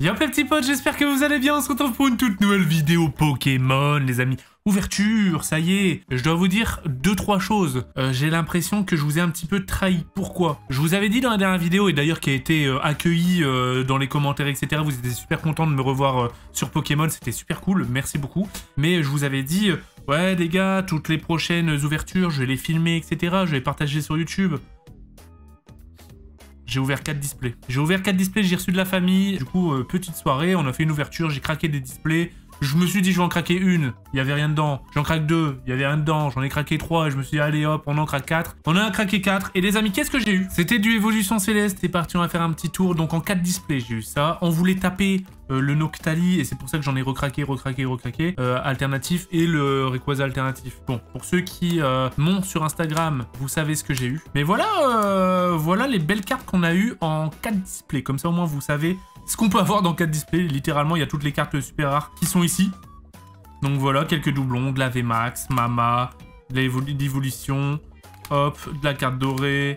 Yop les petits potes, j'espère que vous allez bien, on se retrouve pour une toute nouvelle vidéo Pokémon les amis. Ouverture, ça y est. Je dois vous dire 2-3 choses. J'ai l'impression que je vous ai un petit peu trahi. Pourquoi? Je vous avais dit dans la dernière vidéo, et d'ailleurs qui a été accueillie dans les commentaires, etc. Vous étiez super contents de me revoir sur Pokémon, c'était super cool, merci beaucoup. Mais je vous avais dit, ouais les gars, toutes les prochaines ouvertures, je vais les filmer, etc. Je vais les partager sur YouTube. J'ai ouvert 4 displays. J'ai reçu de la famille. Du coup, petite soirée, on a fait une ouverture, j'ai craqué des displays. Je me suis dit, je vais en craquer une, il n'y avait rien dedans. J'en craque 2, il n'y avait rien dedans. J'en ai craqué 3, et je me suis dit, allez hop, on en craque 4. On en a craqué 4. Et les amis, qu'est-ce que j'ai eu? C'était du Évolution Céleste. C'est parti, on va faire un petit tour. Donc en 4 displays, j'ai eu ça. On voulait taper le Noctali, et c'est pour ça que j'en ai recraqué, alternatif, et le Rayquaza alternatif. Bon, pour ceux qui m'ont sur Instagram, vous savez ce que j'ai eu. Mais voilà, voilà les belles cartes qu'on a eues en 4 displays. Comme ça, au moins, vous savez ce qu'on peut avoir dans 4 displays. Littéralement, il y a toutes les cartes super rares qui sont ici. Donc voilà, quelques doublons, de la VMAX, Mama, de l'évolution, hop, de la carte dorée.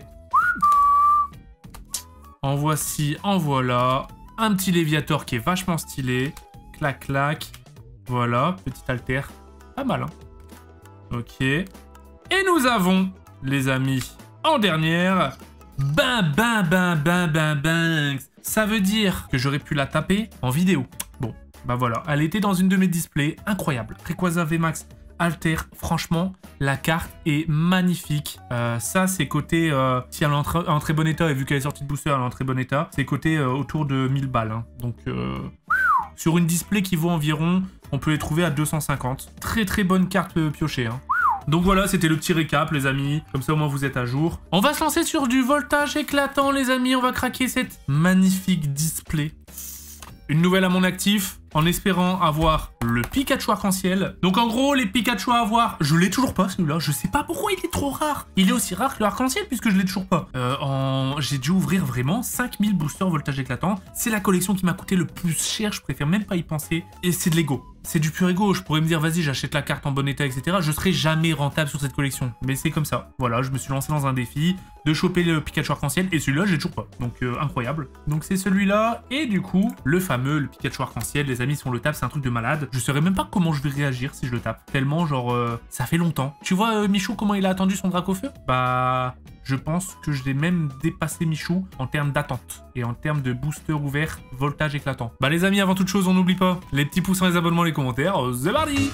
En voici, en voilà. Un petit Léviator qui est vachement stylé. Clac, clac. Voilà, petit alter. Pas mal, hein. Ok. Et nous avons, les amis, en dernière, bang. Ça veut dire que j'aurais pu la taper en vidéo. Bon, bah voilà. Elle était dans une de mes displays. Incroyable. Rayquaza VMAX Alter. Franchement, la carte est magnifique. Ça, c'est côté... si elle est en très bon état, et vu qu'elle est sortie de booster, elle est en très bon état, c'est côté autour de 1000 balles. Hein. Donc, sur une display qui vaut environ, on peut les trouver à 250. Très bonne carte piochée. Hein. Donc voilà, c'était le petit récap, les amis. Comme ça, au moins, vous êtes à jour. On va se lancer sur du voltage éclatant, les amis. On va craquer cette magnifique display. Une nouvelle à mon actif, en espérant avoir le Pikachu arc-en-ciel. Donc en gros, les Pikachu à avoir, je l'ai toujours pas celui-là. Je sais pas pourquoi il est trop rare. Il est aussi rare que le arc-en-ciel puisque je l'ai toujours pas. J'ai dû ouvrir vraiment 5000 boosters voltage éclatant. C'est la collection qui m'a coûté le plus cher. Je préfère même pas y penser. Et c'est de l'ego. C'est du pur ego. Je pourrais me dire, vas-y, j'achète la carte en bon état, etc. Je serai jamais rentable sur cette collection. Mais c'est comme ça. Voilà, je me suis lancé dans un défi de choper le Pikachu arc-en-ciel. Et celui-là, j'ai toujours pas. Donc, incroyable. Donc, c'est celui-là. Et du coup, le fameux, le Pikachu arc-en-ciel. Les amis, si on le tape, c'est un truc de malade. Je saurais même pas comment je vais réagir si je le tape. Tellement, genre, ça fait longtemps. Tu vois, Michou, comment il a attendu son Dracofeu? Bah... je pense que je l'ai même dépassé Michou en termes d'attente et en termes de booster ouvert, voltage éclatant. Bah les amis, avant toute chose, on n'oublie pas les petits pouces, les abonnements, les commentaires. C'est parti!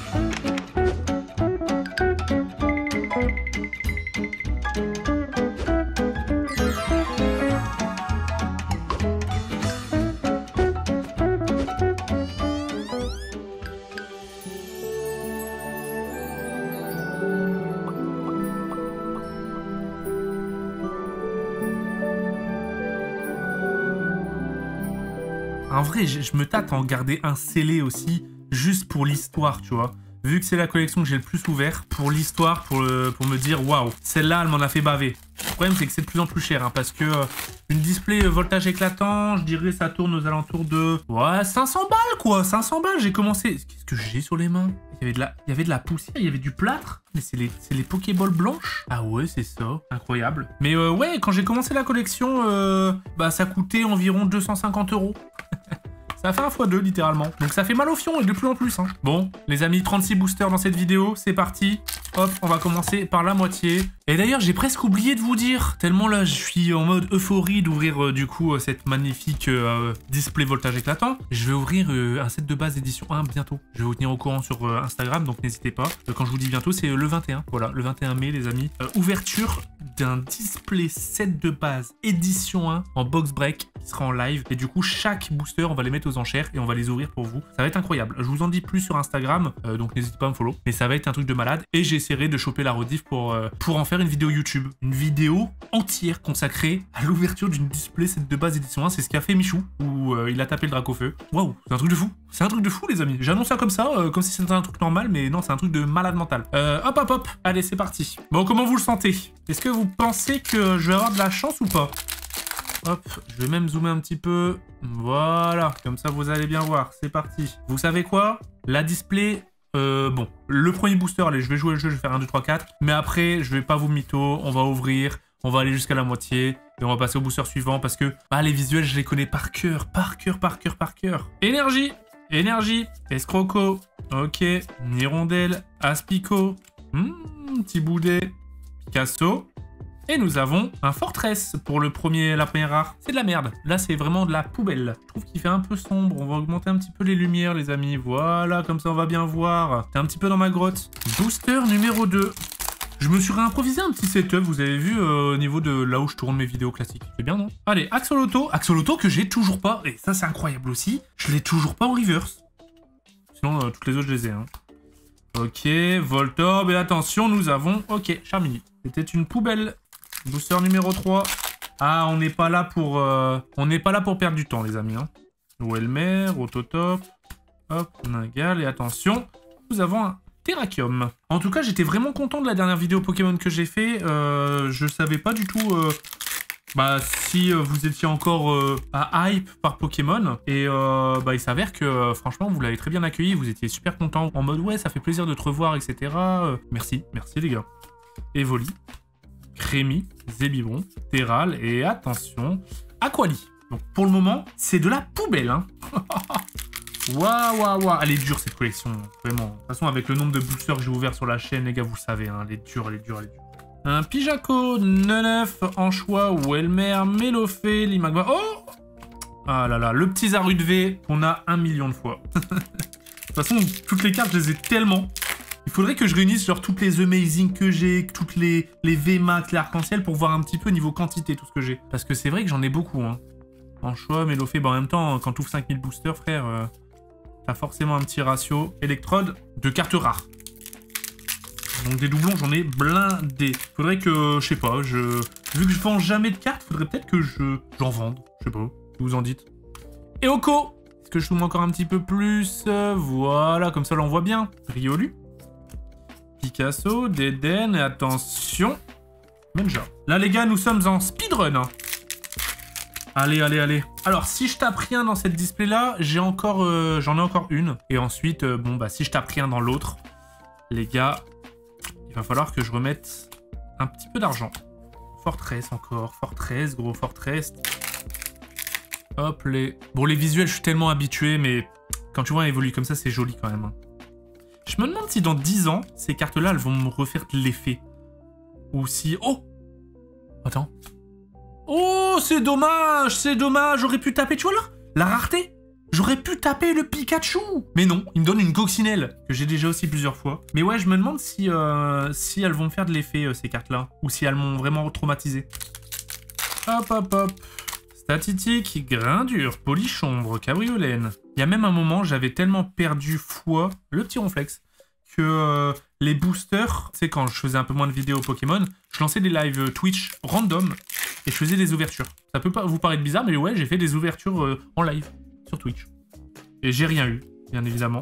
En vrai, je me tâte à en garder un scellé aussi, juste pour l'histoire, tu vois. Vu que c'est la collection que j'ai le plus ouvert, pour l'histoire, pour me dire, waouh, celle-là, elle m'en a fait baver. Le problème, c'est que c'est de plus en plus cher, hein, parce que une display voltage éclatant, je dirais, ça tourne aux alentours de... ouais, 500 balles, quoi, 500 balles, j'ai commencé... Qu'est-ce que j'ai sur les mains? Il y avait de la poussière, il y avait du plâtre. Mais c'est les Pokéballs blanches? Ah ouais, c'est ça. Incroyable. Mais ouais, quand j'ai commencé la collection, bah ça coûtait environ 250 €. Ça a fait un x2 littéralement. Donc ça fait mal au fion et de plus en plus. Hein. Bon, les amis, 36 boosters dans cette vidéo. C'est parti. Hop, on va commencer par la moitié. Et d'ailleurs, j'ai presque oublié de vous dire. Tellement là, je suis en mode euphorie d'ouvrir du coup cette magnifique display voltage éclatant. Je vais ouvrir un set de base édition 1 bientôt. Je vais vous tenir au courant sur Instagram, donc n'hésitez pas. Quand je vous dis bientôt, c'est le 21. Voilà, le 21 mai, les amis. Ouverture d'un display set de base édition 1 en box break qui sera en live. Et du coup, chaque booster, on va les mettre aux enchères et on va les ouvrir pour vous. Ça va être incroyable. Je vous en dis plus sur Instagram, donc n'hésitez pas à me follow. Mais ça va être un truc de malade. Et j'essaierai de choper la rediff pour en faire une vidéo YouTube. Une vidéo entière consacrée à l'ouverture d'une display set de base édition 1. C'est ce qu'a fait Michou, où il a tapé le Dracofeu. Waouh, c'est un truc de fou. C'est un truc de fou, les amis. J'annonce ça comme si c'était un truc normal, mais non, c'est un truc de malade mental. Hop. Allez, c'est parti. Bon, comment vous le sentez? Est-ce que vous pensez que je vais avoir de la chance ou pas? Hop, je vais même zoomer un petit peu. Voilà, comme ça vous allez bien voir. C'est parti. Vous savez quoi? La display... bon, le premier booster, allez, je vais jouer le jeu, je vais faire 1, 2, 3, 4. Mais après, je vais pas vous mytho, on va ouvrir, on va aller jusqu'à la moitié. Et on va passer au booster suivant parce que les visuels, je les connais par cœur. Énergie. Escroco. Ok. Nirondelle. Aspico. Petit boudet. Picasso. Et nous avons un Fortress pour la première rare. C'est de la merde. Là, c'est vraiment de la poubelle. Je trouve qu'il fait un peu sombre. On va augmenter un petit peu les lumières, les amis. Voilà, comme ça, on va bien voir. T'es un petit peu dans ma grotte. Booster numéro 2. Je me suis réimprovisé un petit setup, vous avez vu, au niveau de là où je tourne mes vidéos classiques. C'est bien, non? Allez, Axolotl. Axolotl que j'ai toujours pas. Et ça, c'est incroyable aussi. Je l'ai toujours pas en reverse. Sinon, toutes les autres, je les ai. Hein. Ok, Voltorb. Et attention, nous avons... Ok, Charmini. C'était une poubelle. Booster numéro 3. Ah, on n'est pas là pour... On n'est pas là pour perdre du temps, les amis. Hein. Welmer, Autotop. Hop, Ningal. Et attention, nous avons un Terrakium. En tout cas, j'étais vraiment content de la dernière vidéo Pokémon que j'ai fait. Je savais pas du tout... si vous étiez encore à hype par Pokémon. Et il s'avère que franchement vous l'avez très bien accueilli, vous étiez super content en mode ouais ça fait plaisir de te revoir etc. Merci les gars. Evoli, Crémi, Zébibron, Terral et attention, Aquali. Donc pour le moment c'est de la poubelle hein. Waouh. Elle est dure cette collection, vraiment. De toute façon avec le nombre de boosters que j'ai ouvert sur la chaîne les gars vous savez, hein, elle est dure. Un Pijaco, Neneuf, Anchois, Welmer, Mélofée, Limagba. Oh! Ah là là, le petit Zarudve qu'on a 1 million de fois. De toute façon, toutes les cartes, je les ai tellement. Il faudrait que je réunisse genre toutes les Amazing que j'ai, toutes les VMAX, les arc-en-ciel pour voir un petit peu niveau quantité tout ce que j'ai. Parce que c'est vrai que j'en ai beaucoup. Hein. Anchois, Mélofée, en même temps, quand tu ouvres 5000 boosters, frère, t'as forcément un petit ratio électrode de cartes rares. Donc des doublons, j'en ai blindé. Faudrait que, je sais pas, vu que je vends jamais de cartes, faudrait peut-être que j'en vende. Je sais pas, que vous en dites. Et Oko, est-ce que je zoome encore un petit peu plus? Voilà, comme ça là on voit bien. Riolu. Picasso, Deden, et attention. Menja. Là les gars, nous sommes en speedrun. Hein. Allez. Alors, si je tape rien dans cette display là, j'en ai encore une. Et ensuite, si je tape rien dans l'autre, les gars... Il va falloir que je remette un petit peu d'argent. Fortress encore. Fortress, gros Fortress. Hop, Bon, les visuels, je suis tellement habitué, mais quand tu vois un évoluer comme ça, c'est joli quand même. Je me demande si dans 10 ans, ces cartes-là, elles vont me refaire de l'effet. Ou si... Oh! Attends. Oh, c'est dommage! J'aurais pu taper, tu vois là? La rareté! J'aurais pu taper le Pikachu. Mais non, il me donne une coccinelle, que j'ai déjà aussi plusieurs fois. Mais ouais, je me demande si elles vont me faire de l'effet, ces cartes-là. Ou si elles m'ont vraiment traumatisé. Hop. Statitique, Grindure, Polichombre, Cabriolène. Il y a même un moment, j'avais tellement perdu foi, le petit Ronflex, que les boosters, tu sais, quand je faisais un peu moins de vidéos Pokémon, je lançais des lives Twitch random et je faisais des ouvertures. Ça peut pas vous paraître bizarre, mais ouais, j'ai fait des ouvertures en live. Sur Twitch. Et j'ai rien eu, bien évidemment.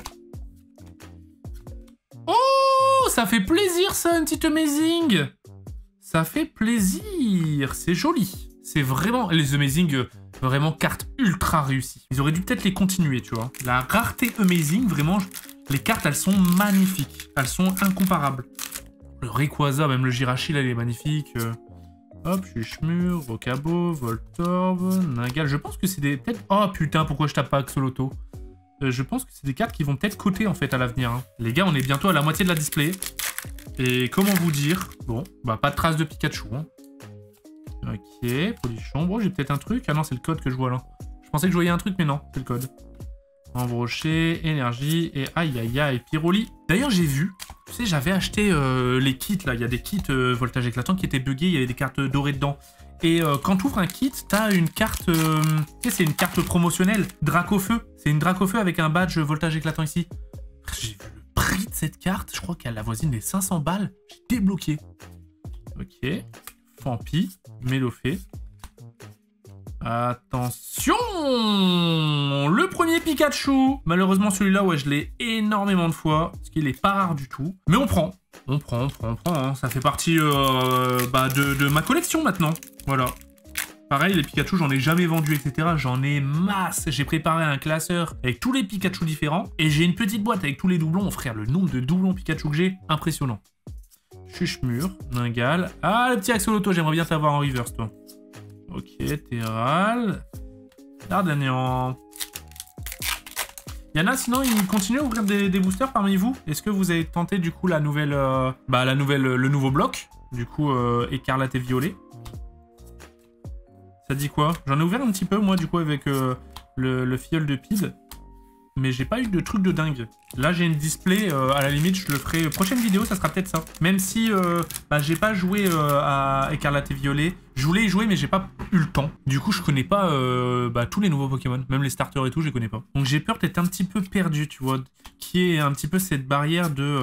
Oh, ça fait plaisir ça, une petite Amazing. Ça fait plaisir, c'est joli. C'est vraiment, les Amazing, vraiment cartes ultra réussies. Ils auraient dû peut-être les continuer, tu vois. La rareté Amazing, vraiment, les cartes, elles sont magnifiques. Elles sont incomparables. Le Rayquaza, même le Jirachi, là, il est magnifique. Hop, Chuchmur, Vocabo, Voltorb, Ningal. Je pense que c'est des... peut-être... Oh putain, pourquoi je tape pas Axolotl? Je pense que c'est des cartes qui vont peut-être coter en fait à l'avenir. Hein. Les gars, on est bientôt à la moitié de la display. Et comment vous dire? Bon, pas de trace de Pikachu. Hein. Ok, Polichombre. J'ai peut-être un truc. Ah non, c'est le code que je vois là. Je pensais que je voyais un truc, mais non, c'est le code. Embroché, énergie et aïe, Pyroli. D'ailleurs, j'ai vu, tu sais, j'avais acheté les kits là. Il y a des kits voltage éclatant qui étaient buggés. Il y avait des cartes dorées dedans. Et quand tu ouvres un kit, t'as une carte, tu sais, c'est une carte promotionnelle, Dracofeu. C'est une Dracofeu avec un badge voltage éclatant ici. J'ai vu le prix de cette carte, je crois qu'elle avoisine les 500 balles. J'ai débloqué. Ok, Fampi, Mélofée. Attention! Le premier Pikachu! Malheureusement, celui-là, ouais, je l'ai énormément de fois, parce qu'il est pas rare du tout. Mais on prend. On prend, hein. Ça fait partie de ma collection maintenant. Voilà. Pareil, les Pikachu, j'en ai jamais vendu, etc. J'en ai masse. J'ai préparé un classeur avec tous les Pikachu différents. Et j'ai une petite boîte avec tous les doublons. Frère, le nombre de doublons Pikachu que j'ai, impressionnant. Chuchmur, Ningal. Ah, le petit Axolotl, j'aimerais bien t'avoir en reverse, toi. Ok, Terral. D'Artagnan. Y'en a sinon, ils continuent à ouvrir des boosters parmi vous. Est-ce que vous avez tenté du coup la nouvelle, le nouveau bloc, du coup écarlate et violet. Ça dit quoi? J'en ai ouvert un petit peu moi du coup avec le filleul de Pid, mais j'ai pas eu de truc de dingue. Là j'ai une display, à la limite je le ferai prochaine vidéo, ça sera peut-être ça. Même si j'ai pas joué à écarlate et violet, je voulais y jouer mais j'ai pas eu le temps. Du coup je connais pas tous les nouveaux Pokémon, même les starters et tout je les connais pas. Donc j'ai peur d'être un petit peu perdu, tu vois, qui est un petit peu cette barrière de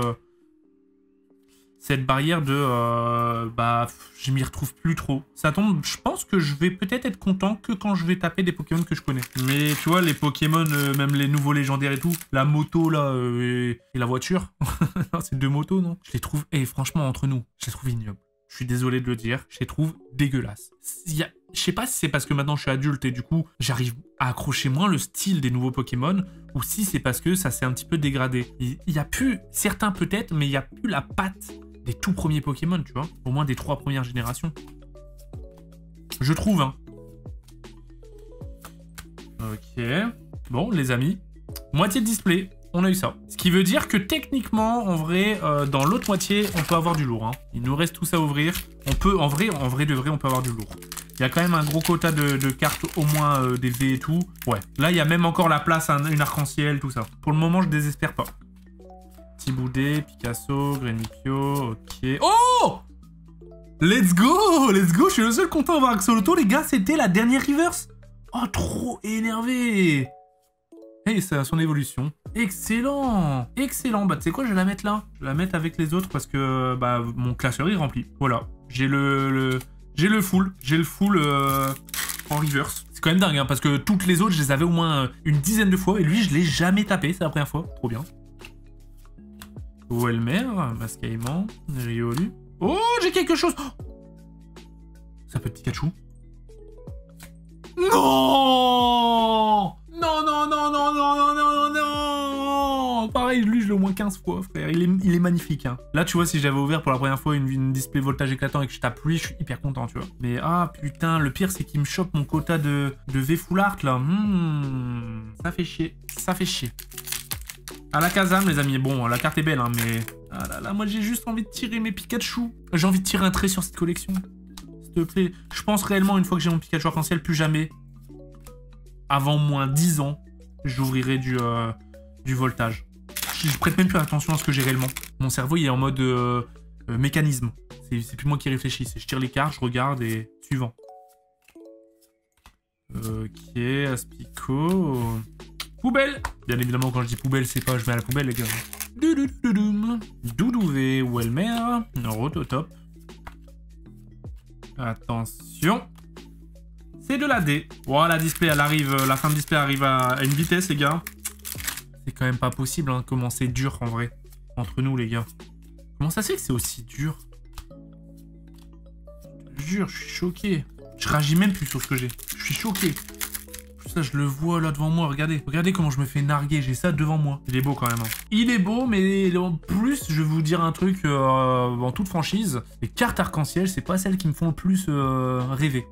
je m'y retrouve plus trop. Ça tombe, je pense que je vais peut-être être content que quand je vais taper des Pokémon que je connais. Mais tu vois, les Pokémon, même les nouveaux légendaires et tout, la moto là, et la voiture, c'est deux motos, non? Je les trouve, franchement, entre nous, je les trouve ignobles. Je suis désolé de le dire, je les trouve dégueulasses. Je sais pas si c'est parce que maintenant je suis adulte et du coup, j'arrive à accrocher moins le style des nouveaux Pokémon, ou si c'est parce que ça s'est un petit peu dégradé. Il y a plus, certains peut-être, mais il y a plus la patte des tout premiers Pokémon, tu vois. Au moins des 3 premières générations. Je trouve, hein. Ok. Bon, les amis. Moitié de display. On a eu ça. Ce qui veut dire que techniquement, en vrai, dans l'autre moitié, on peut avoir du lourd. Hein. Il nous reste tous à ouvrir. On peut, en vrai de vrai, on peut avoir du lourd. Il y a quand même un gros quota de cartes, au moins des V et tout. Ouais. Là, il y a même encore la place, une arc-en-ciel, tout ça. Pour le moment, je désespère pas. Boudet, Picasso, Grenipio, ok. Oh! Let's go! Let's go! Je suis le seul content d'avoir Axolotl, les gars. C'était la dernière reverse. Oh, trop énervé! Hey, c'est son évolution. Excellent! Excellent. Bah, tu sais quoi, je vais la mettre là. Je vais la mettre avec les autres parce que, mon classeur, il remplit. Voilà. J'ai j'ai le full. J'ai le full en reverse. C'est quand même dingue, hein, parce que toutes les autres, je les avais au moins une dizaine de fois. Et lui, je l'ai jamais tapé. C'est la première fois. Trop bien. Welmer, Mascaïman, Riolu. Oh, j'ai quelque chose. Oh, ça peut être Pikachu. Non! Non, non, non, non, non, non, non, non, non! Pareil, lui, je l'ai au moins 15 fois, frère. Il est magnifique, hein. Là, tu vois, si j'avais ouvert pour la première fois une display voltage éclatant et que je tape lui, je suis hyper content, tu vois. Mais, ah, putain, le pire, c'est qu'il me chope mon quota de V Full Art, là. Ça fait chier. Ça fait chier. À la Kazam, les amis. Bon, la carte est belle, hein, mais... Ah là là, moi, j'ai juste envie de tirer mes Pikachu. J'ai envie de tirer un trait sur cette collection. S'il te plaît. Je pense réellement, une fois que j'ai mon Pikachu arc-en-ciel, plus jamais, avant moins 10 ans, j'ouvrirai du voltage. Je prête même plus attention à ce que j'ai réellement. Mon cerveau, il est en mode mécanisme. C'est plus moi qui réfléchis. C'est je tire les cartes, je regarde et... Suivant. Ok, Aspico... Poubelle! Bien évidemment, quand je dis poubelle, c'est pas je mets à la poubelle, les gars. Doudouvé, Welmer, Rototop. Attention. C'est de la D. Voilà, la display, elle arrive, la fin de display arrive à une vitesse, les gars. C'est quand même pas possible, hein, comment c'est dur, en vrai. Entre nous, les gars. Comment ça se fait que c'est aussi dur? Je te jure, je suis choqué. Je réagis même plus sur ce que j'ai. Je suis choqué. Ça, je le vois là devant moi, regardez. Regardez comment je me fais narguer, j'ai ça devant moi. Il est beau quand même. Hein. Il est beau, mais en plus, je vais vous dire un truc en toute franchise. Les cartes arc-en-ciel, c'est pas celles qui me font le plus rêver.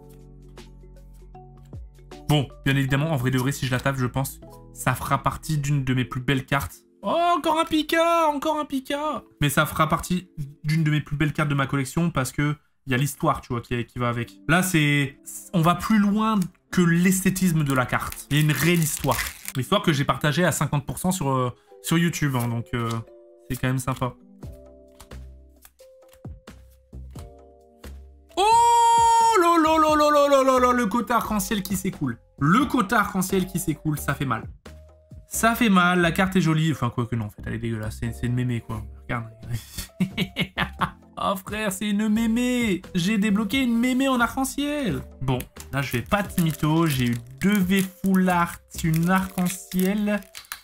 Bon, bien évidemment, en vrai de vrai, si je la tape, je pense, ça fera partie d'une de mes plus belles cartes. Oh, encore un Pika! Encore un Pika! Mais ça fera partie d'une de mes plus belles cartes de ma collection parce que il y a l'histoire, tu vois, qui va avec. Là, on va plus loin que l'esthétisme de la carte. Il y a une réelle histoire. L'histoire que j'ai partagée à 50% sur YouTube, hein, donc c'est quand même sympa. Oh là, le quota arc-en-ciel qui s'écoule. Le quota arc-en-ciel qui s'écoule, ça fait mal. Ça fait mal, la carte est jolie. Enfin, quoi que non, en fait, elle est dégueulasse. C'est une mémé, quoi. Regarde. Oh frère, c'est une mémé. J'ai débloqué une mémé en arc-en-ciel. Bon, là je vais pas de mytho. J'ai eu 2 V Full Art, une arc-en-ciel.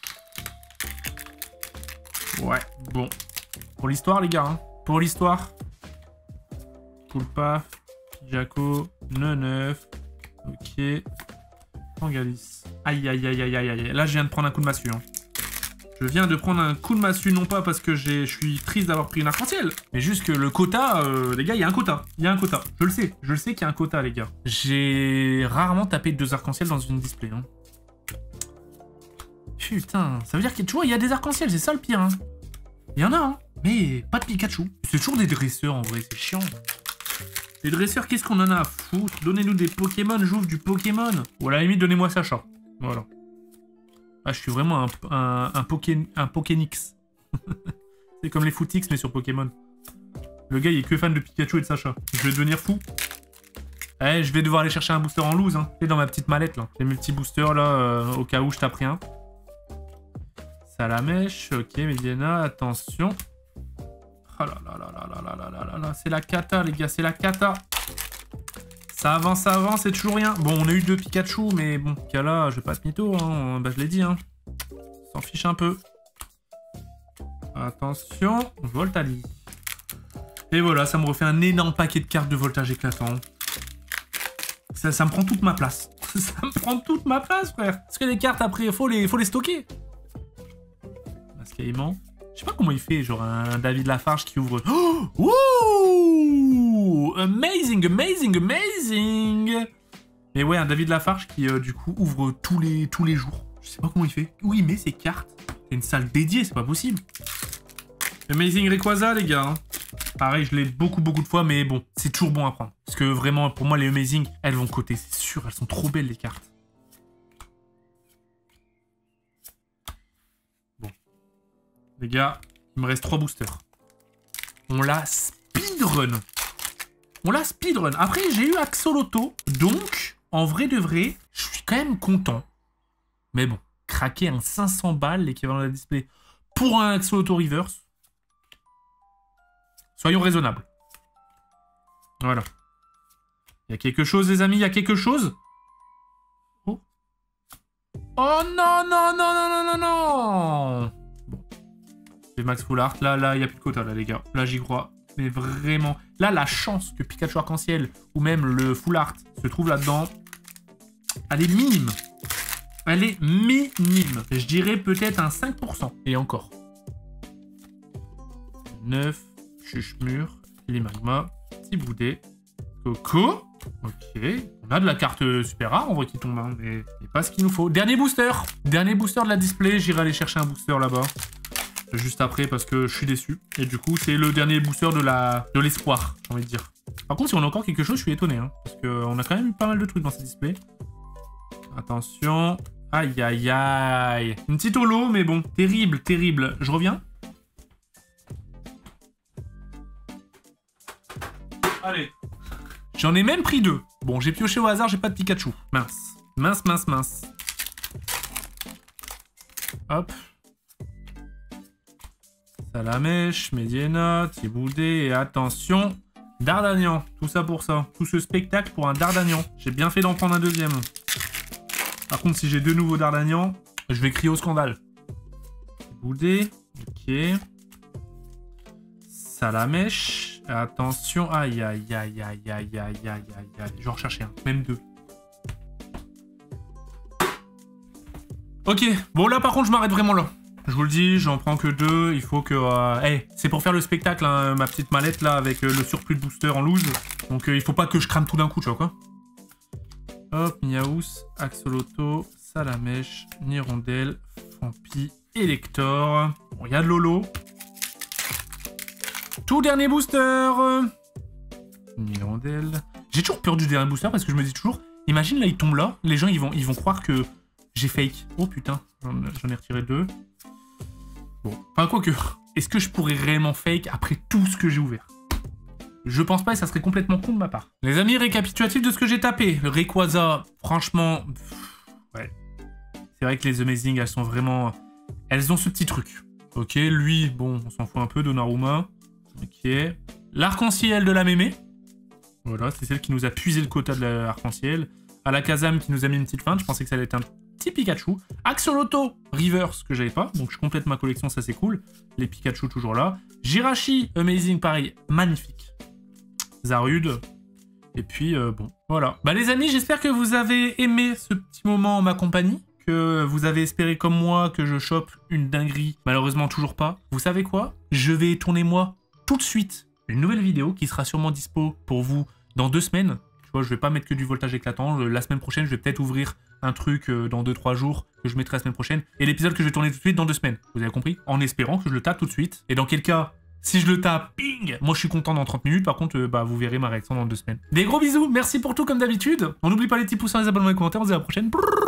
Ouais, bon. Pour l'histoire les gars, hein. Pour l'histoire. Poulpaf, Jaco, Neneuf. Ok. Pangalis. Aïe aïe aïe aïe aïe aïe. Là je viens de prendre un coup de massue. Hein. Je viens de prendre un coup de massue, non pas parce que je suis triste d'avoir pris une arc-en-ciel, mais juste que le quota, les gars, il y a un quota. Il y a un quota. Je le sais qu'il y a un quota, les gars. J'ai rarement tapé 2 arc-en-ciel dans une display. Hein. Putain, ça veut dire que tu vois, il y a des arc-en-ciel, c'est ça le pire. Hein. Il y en a, hein, mais pas de Pikachu. C'est toujours des dresseurs en vrai, c'est chiant. Les dresseurs, qu'est-ce qu'on en a à foutre? Donnez-nous des Pokémon, j'ouvre du Pokémon. Ou à la limite, donnez-moi Sacha. Voilà. Ah, je suis vraiment un Pokénix. C'est comme les Footix, mais sur Pokémon. Le gars, il est que fan de Pikachu et de Sacha. Je vais devenir fou. Eh, je vais devoir aller chercher un booster en loose. Hein. C'est dans ma petite mallette, là. J'ai mes petits boosters, là, au cas où je tape rien. Salamèche, ok, Mediana, attention. Oh là là là là là là là là là, c'est la cata, les gars, c'est la cata. Ça avance, c'est toujours rien. Bon, on a eu 2 Pikachu, mais bon, cas là, je vais pas être mytho, hein. Bah, je l'ai dit, hein. S'en fiche un peu. Attention, Voltali. Et voilà, ça me refait un énorme paquet de cartes de voltage éclatant. Ça me prend toute ma place. Ça me prend toute ma place, frère. Parce que les cartes, après, faut les stocker. Mascaïman. Je sais pas comment il fait, genre un David Lafarge qui ouvre... Oh, ouh, amazing. Mais ouais, un David Lafarge qui, du coup, ouvre tous les jours. Je sais pas comment il fait. Où il met ses cartes? C'est une salle dédiée, c'est pas possible. Amazing Rayquaza, les gars. Hein. Pareil, je l'ai beaucoup de fois, mais bon, c'est toujours bon à prendre. Parce que vraiment, pour moi, les Amazing, elles vont coter, c'est sûr. Elles sont trop belles, les cartes. Bon. Les gars, il me reste 3 boosters. On l'a speedrun. Après, j'ai eu Axolotl. Donc, en vrai de vrai, je suis quand même content. Mais bon, craquer un 500 balles, l'équivalent de la display, pour un Axolotl Reverse. Soyons raisonnables. Voilà. Il y a quelque chose, les amis, il y a quelque chose. Oh. Oh non. Bon. C'est Max Full Art. Là, il n'y a plus de quota, là, les gars. Là, j'y crois. Mais vraiment. Là, la chance que Pikachu Arc-en-Ciel ou même le Full Art se trouve là-dedans, elle est minime. Elle est minime. Je dirais peut-être un 5%. Et encore. 9. Chuchemur, Limagma, Tiboudet, Coco. Ok. On a de la carte super rare en vrai qui tombe, hein, mais pas ce qu'il nous faut. Dernier booster de la display. J'irai aller chercher un booster là-bas. Juste après parce que je suis déçu. Et du coup, c'est le dernier booster de l'espoir, j'ai envie de dire. Par contre, si on a encore quelque chose, je suis étonné. Hein, parce qu'on a quand même eu pas mal de trucs dans ces displays. Attention. Aïe, aïe, aïe. Une petite holo, mais bon. Terrible. Je reviens. Allez. J'en ai même pris 2. Bon, j'ai pioché au hasard, j'ai pas de Pikachu. Mince. Hop. Salamèche, Mediana, Tiboudet et attention, Dardanian. Tout ça pour ça. Tout ce spectacle pour un Dardanian. J'ai bien fait d'en prendre un deuxième. Par contre, si j'ai 2 nouveaux Dardanian, je vais crier au scandale. Tiboudet. Ok. Salamèche. Attention, aïe. Je vais en rechercher un, même 2. Ok, bon là par contre je m'arrête vraiment là. Je vous le dis, j'en prends que 2, il faut que... Hey, c'est pour faire le spectacle, hein, ma petite mallette là, avec le surplus de booster en loose. Donc il faut pas que je crame tout d'un coup, tu vois quoi. Hop, Miaous, Axolotl, Salamèche, Nirondelle, Fampi, Elector. Bon, il y a de Lolo. Tout dernier booster. Nirondelle. J'ai toujours peur du dernier booster parce que je me dis toujours, imagine là il tombe là, les gens ils vont croire que j'ai fake. Oh putain, j'en ai retiré 2. Bon, enfin quoi que, est-ce que je pourrais réellement fake après tout ce que j'ai ouvert? Je pense pas et ça serait complètement con de ma part. Les amis, récapitulatif de ce que j'ai tapé. Le Rayquaza, franchement, ouais. C'est vrai que les Amazing, elles sont vraiment... Elles ont ce petit truc. Ok, lui, bon, on s'en fout un peu, Donnarumma. Ok. L'arc-en-ciel de la mémé. Voilà, c'est celle qui nous a puisé le quota de l'arc-en-ciel. Alakazam qui nous a mis une petite feinte. Je pensais que ça allait être un petit Pikachu. Axolotl Reverse que j'avais pas. Donc je complète ma collection, ça c'est cool. Les Pikachu toujours là. Jirachi, Amazing, pareil, magnifique. Zarude. Et puis, bon, voilà. Bah les amis, j'espère que vous avez aimé ce petit moment en ma compagnie. que vous avez espéré comme moi que je chope une dinguerie. Malheureusement, toujours pas. Vous savez quoi? Je vais tourner moi tout de suite une nouvelle vidéo qui sera sûrement dispo pour vous dans 2 semaines. Tu vois, je vais pas mettre que du voltage éclatant. La semaine prochaine, je vais peut-être ouvrir un truc dans 2-3 jours que je mettrai la semaine prochaine. Et l'épisode que je vais tourner tout de suite dans 2 semaines. Vous avez compris? En espérant que je le tape tout de suite. Et dans quel cas, si je le tape, ping, moi je suis content dans 30 minutes. Par contre, vous verrez ma réaction dans 2 semaines. Des gros bisous. Merci pour tout comme d'habitude. On n'oublie pas les petits pouces, les abonnements et les commentaires. On se dit à la prochaine. Brrr.